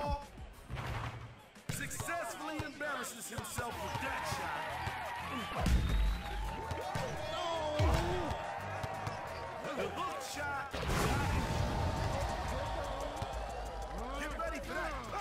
ball. Successfully embarrasses himself with that shot. The hook shot. Get ready for that.